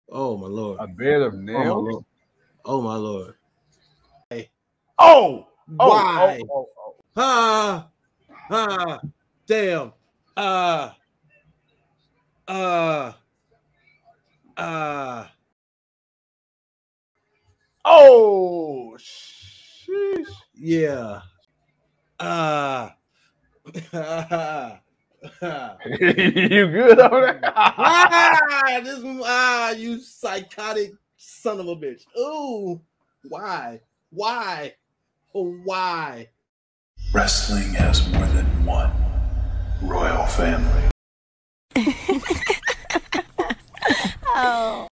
Oh my lord. A bed of Oh my nails. lord. Oh my lord. Oh. Why? Oh. Damn. Oh. Sheesh. Yeah. You good over there? You psychotic son of a bitch. Ooh, why? Oh, why? Wrestling has more than one royal family. Oh.